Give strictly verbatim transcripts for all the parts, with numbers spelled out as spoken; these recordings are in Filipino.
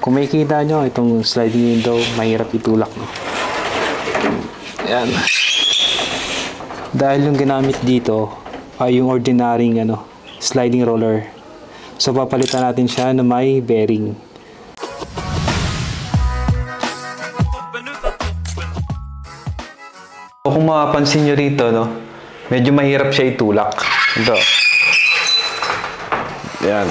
Kung makikita nyo, itong sliding window, mahirap itulak. No? Ayan. Dahil yung ginamit dito ay yung ordinary ano, sliding roller. So papalitan natin siya na may bearing. Kung mapapansin nyo rito, no, medyo mahirap siya itulak. Ito. Ayan.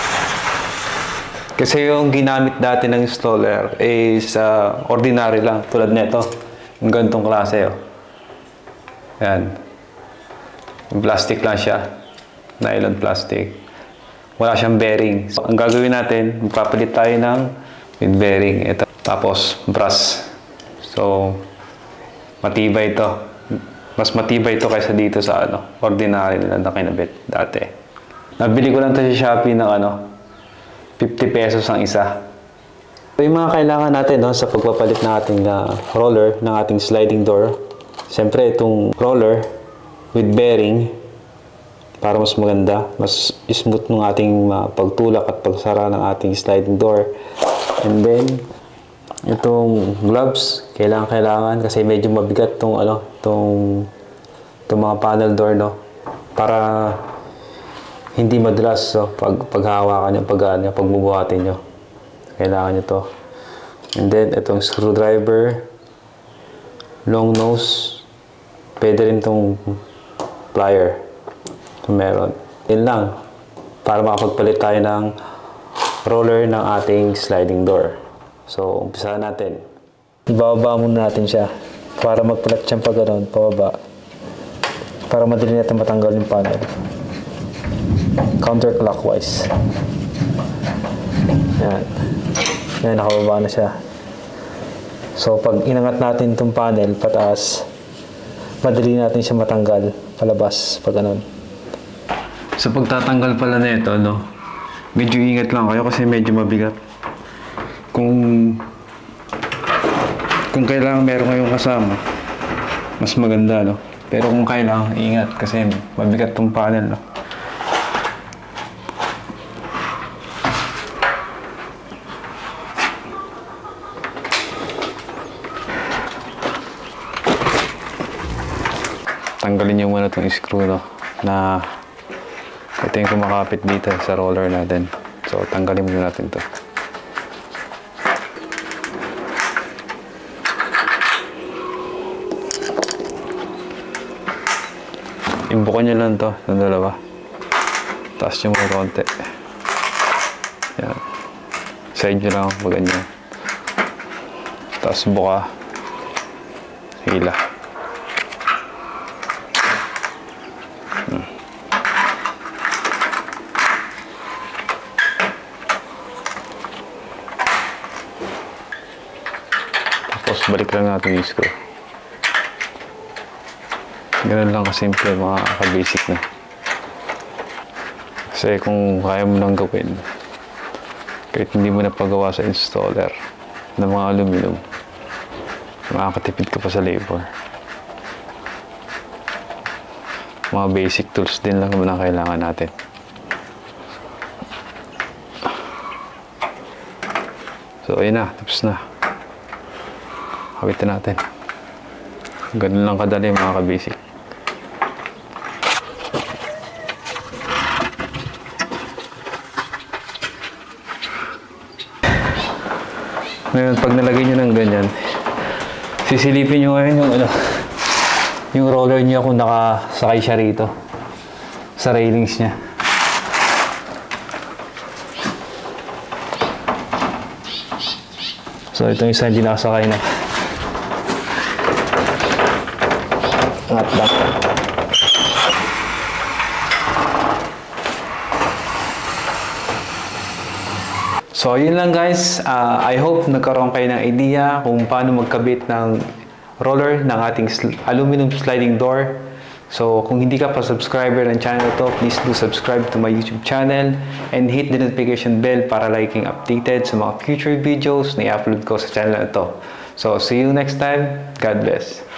Kasi yung ginamit dati ng installer is uh, ordinary lang, tulad nito. Yung ganitong klase. Oh. Ayan. Yung plastic lang siya. Nylon plastic. Wala siyang bearing. So, ang gagawin natin, magpapalit tayo ng with bearing. Ito. Tapos, brass. So, matibay ito. Mas matibay ito kaysa dito sa ano, ordinary nila na kinabit dati. Nabili ko lang ito sa Shopee ng ano, fifty pesos ang isa. So, yung mga kailangan natin no, sa pagpapalit ng ating uh, roller, ng ating sliding door. Siyempre, itong roller with bearing para mas maganda, mas smooth ng ating uh, pagtulak at pagsara ng ating sliding door. And then, itong gloves, kailangan-kailangan kasi medyo mabigat itong ano, itong, itong mga panel door, no? Para hindi madulas so, pag, paghahawakan nyo, pag, ano, pagbubuhatin nyo. Kailangan nyo to. And then, itong screwdriver, long nose, pwede rin itong plier. Ito meron. Yun lang. Para makapagpalit tayo ng roller ng ating sliding door. So, umpisahan natin. Ibababa muna natin siya para magpalit siyang pag gano'n, pababa. Para madali natin matanggal yung panel. Counterclockwise. Yan. Yan, nakababa na siya. So, pag inangat natin itong panel pataas, madali natin siya matanggal palabas pag gano'n. Sa pagtatanggal pala na ito, no, medyo ingat lang kayo kasi medyo mabigat. Kung kung kailangan meron kayong kasama, mas maganda, no? Pero kung kailangan, ingat kasi mabigat tong panel, no? Tanggalin nyo muna itong screw, no? Na ito yung kumakapit dito sa roller natin. So, tanggalin muna natin to. Imbukan nyo lang to ng dalawa. Taas nyo muna konti. Yan. Side nyo lang pag ganyan. Tapos buka. Hila. Hmm. Tapos balik lang natin yung screw. Ganun lang kasimple mga ka-basic na. Kasi kung kaya mo nang gawin, kahit hindi mo napagawa sa installer ng mga aluminum, makakatipid ka pa sa labor. Mga basic tools din lang naman ang kailangan natin. So ayun na, tapos na. Kawitin natin. Ganun lang kadali mga ka-basic. Ngayon, pag nalagay nyo ng ganyan, sisilipin nyo ngayon yung ano, yung roller nyo kung nakasakay siya rito sa railings niya. So, itong isa hindi nakasakay na. Angat lang. So, yun lang guys. Uh, I hope nagkaroon kayo ng idea kung paano magkabit ng roller ng ating sl aluminum sliding door. So, kung hindi ka pa subscriber ng channel to, please do subscribe to my YouTube channel and hit the notification bell para laging updated sa mga future videos na i-upload ko sa channel na to. So, see you next time. God bless.